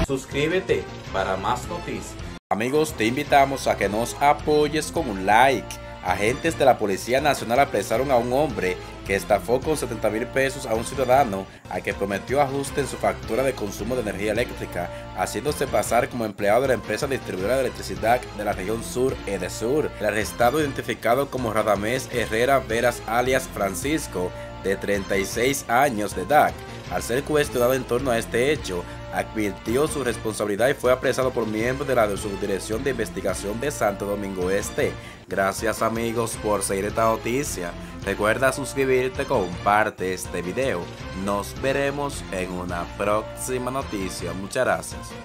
Suscríbete para más noticias. Amigos, te invitamos a que nos apoyes con un like. Agentes de la Policía Nacional apresaron a un hombre que estafó con 70,000 pesos a un ciudadano al que prometió ajuste en su factura de consumo de energía eléctrica, haciéndose pasar como empleado de la empresa distribuidora de electricidad de la región sur, EDESUR. El arrestado, identificado como Radamés Herrera Veras alias Francisco, de 36 años de edad, al ser cuestionado en torno a este hecho, advirtió su responsabilidad y fue apresado por miembros de la Subdirección de Investigación de Santo Domingo Este. Gracias amigos por seguir esta noticia. Recuerda suscribirte, comparte este video. Nos veremos en una próxima noticia. Muchas gracias.